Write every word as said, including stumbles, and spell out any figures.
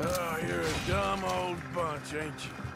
Oh, you're a dumb old bunch, ain't you?